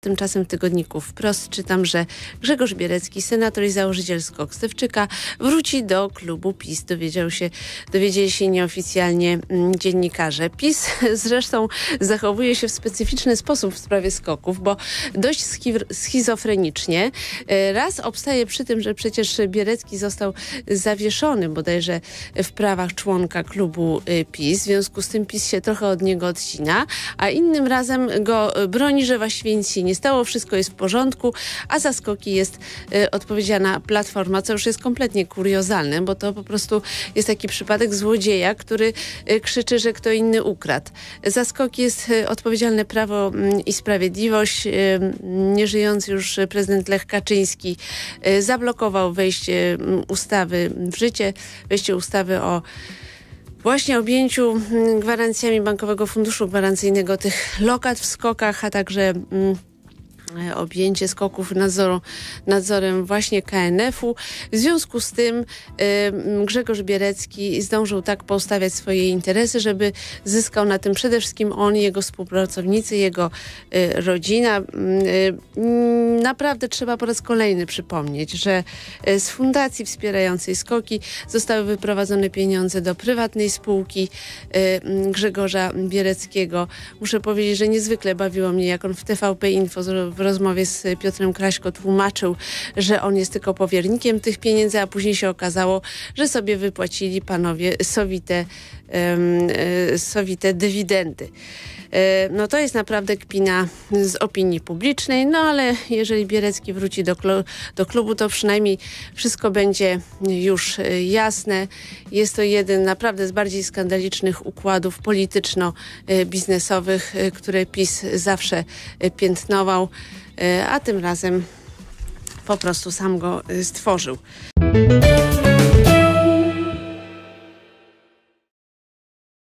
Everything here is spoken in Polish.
tymczasem w tygodniku Wprost czytam, że Grzegorz Bierecki, senator i założyciel Skok-Stewczyka, wróci do klubu PiS. Dowiedzieli się nieoficjalnie dziennikarze. PiS zresztą zachowuje się w specyficzny sposób w sprawie skoków, bo dość schizofrenicznie. Raz obstaje przy tym, że przecież Bierecki został zawieszony bodajże w prawach członka klubu PiS. W związku z tym PiS się trochę od niego odcina, a innym razem go broni, że właściwie nic się nie stało, wszystko jest w porządku, a za skoki jest odpowiedzialna Platforma, co już jest kompletnie kuriozalne, bo to po prostu jest taki przypadek złodzieja, który krzyczy, że kto inny ukradł. Za skoki jest odpowiedzialne Prawo i Sprawiedliwość. Nieżyjący już prezydent Lech Kaczyński zablokował wejście ustawy w życie, wejście ustawy o właśnie objęciu gwarancjami Bankowego Funduszu Gwarancyjnego tych lokat w skokach, a także objęcie skoków nadzorem właśnie KNF-u. W związku z tym Grzegorz Bierecki zdążył tak poustawiać swoje interesy, żeby zyskał na tym przede wszystkim on, jego współpracownicy, jego rodzina. Naprawdę trzeba po raz kolejny przypomnieć, że z fundacji wspierającej skoki zostały wyprowadzone pieniądze do prywatnej spółki Grzegorza Biereckiego. Muszę powiedzieć, że niezwykle bawiło mnie, jak on w TVP Info w rozmowie z Piotrem Kraśko tłumaczył, że on jest tylko powiernikiem tych pieniędzy, a później się okazało, że sobie wypłacili panowie sowite dywidendy. No to jest naprawdę kpina z opinii publicznej, no ale jeżeli Bierecki wróci do klubu, to przynajmniej wszystko będzie już jasne. Jest to jeden naprawdę z bardziej skandalicznych układów polityczno-biznesowych, które PiS zawsze piętnował, a tym razem po prostu sam go stworzył.